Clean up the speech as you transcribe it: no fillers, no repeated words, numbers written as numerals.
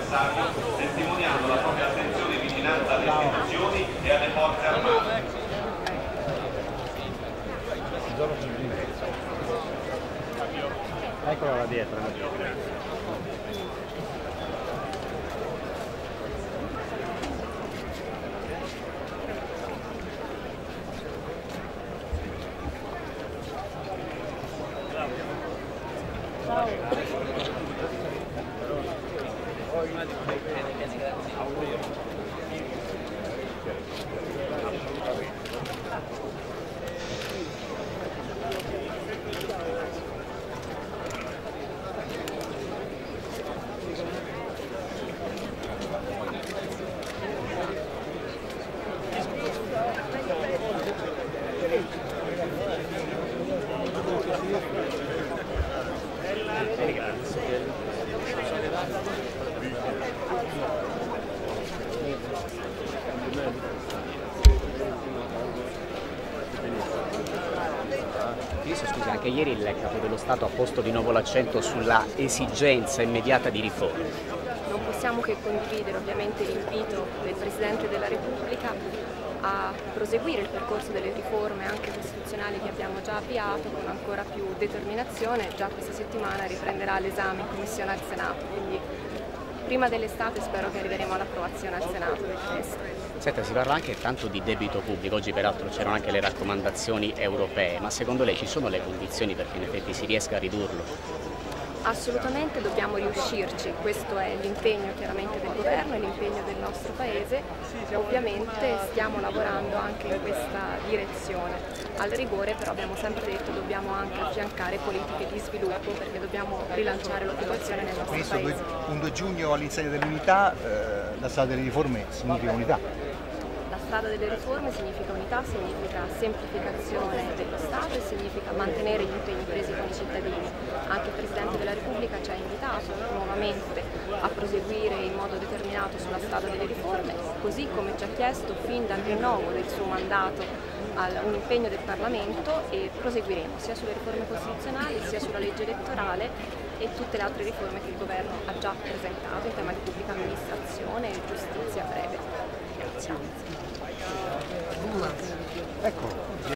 avversario, testimoniando la propria attenzione e vicinanza alle istituzioni e alle forze armate. Eccola là dietro. Scusi, anche ieri il Capo dello Stato ha posto di nuovo l'accento sulla esigenza immediata di riforme. Non possiamo che condividere ovviamente l'invito del Presidente della Repubblica a proseguire il percorso delle riforme anche costituzionali che abbiamo già avviato con ancora più determinazione. Già questa settimana riprenderà l'esame in Commissione al Senato, quindi prima dell'estate spero che arriveremo all'approvazione al Senato del testo. Senta, si parla anche tanto di debito pubblico, oggi peraltro c'erano anche le raccomandazioni europee, ma secondo lei ci sono le condizioni perché in effetti si riesca a ridurlo? Assolutamente dobbiamo riuscirci, questo è l'impegno chiaramente del governo e l'impegno del nostro Paese, ovviamente stiamo lavorando anche in questa direzione. Al rigore però abbiamo sempre detto che dobbiamo anche affiancare politiche di sviluppo perché dobbiamo rilanciare l'occupazione nel nostro Ministro, Paese. un 2 giugno all'insegna dell'unità, la strada delle riforme significa unità. La strada delle riforme significa unità, significa semplificazione dello Stato e significa mantenere gli impegni presi con i cittadini. Anche il Presidente della Repubblica ci ha invitato nuovamente a proseguire in modo determinato sulla strada delle riforme, così come ci ha chiesto fin dal rinnovo del suo mandato un impegno del Parlamento, e proseguiremo sia sulle riforme costituzionali sia sulla legge elettorale e tutte le altre riforme che il Governo ha già presentato in tema di pubblica amministrazione e giustizia breve. Grazie. Ecco.